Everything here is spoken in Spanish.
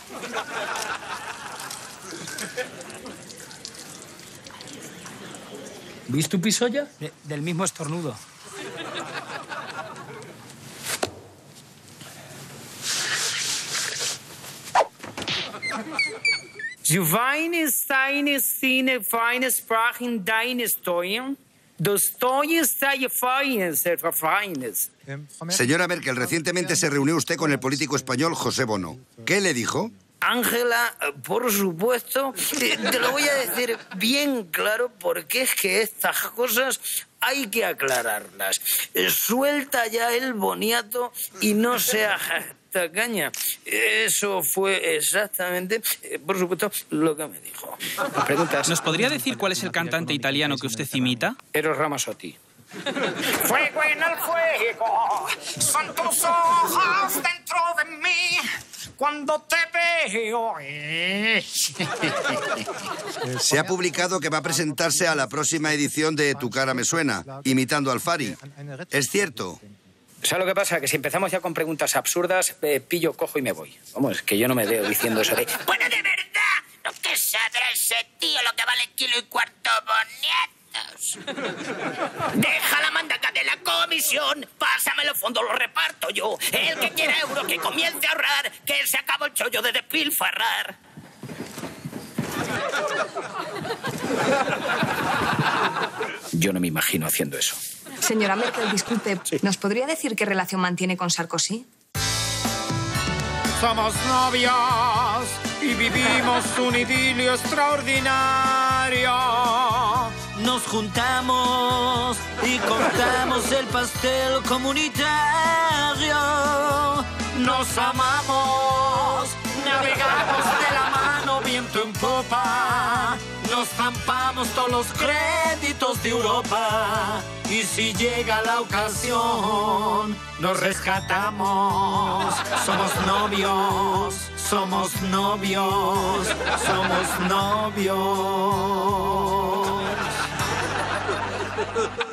¿Viste tu pisolla? Del mismo estornudo. Die feine, seine, sine, feine Sprachen deines Teuren. Dos Teuers sei feines, feines. Señora Merkel, recientemente se reunió usted con el político español José Bono. ¿Qué le dijo? Ángela, por supuesto, te lo voy a decir bien claro porque es que estas cosas hay que aclararlas. Suelta ya el boniato y no seas tacaña. Eso fue exactamente, por supuesto, lo que me dijo. ¿Preguntas? ¿Nos podría decir cuál es el cantante italiano que usted imita? Eros Ramazzotti. Fuego en el fuego, son tus ojos dentro de mí. Cuando te veo... Se ha publicado que va a presentarse a la próxima edición de Tu cara me suena, imitando al Fari. ¿Es cierto? ¿Sabes lo que pasa? Que si empezamos ya con preguntas absurdas, pillo, cojo y me voy. Vamos, que yo no me veo diciendo eso de... Bueno, de verdad, lo que sabrá ese tío, lo que vale kilo y cuarto boniatos. Deja la mandaca de la comisión, pásame los fondos, los reparto yo. El que quiera euro, que comience a ahorrar, que se acabó el chollo de despilfarrar. Yo no me imagino haciendo eso. Señora Merkel, disculpe, Sí. ¿nos podría decir qué relación mantiene con Sarkozy? Somos novios y vivimos un idilio extraordinario. Nos juntamos y cortamos el pastel comunitario. Nos amamos, navegamos de la mano viento en popa. Nos zampamos todos los créditos de Europa. Y si llega la ocasión, nos rescatamos. Somos novios, somos novios, somos novios.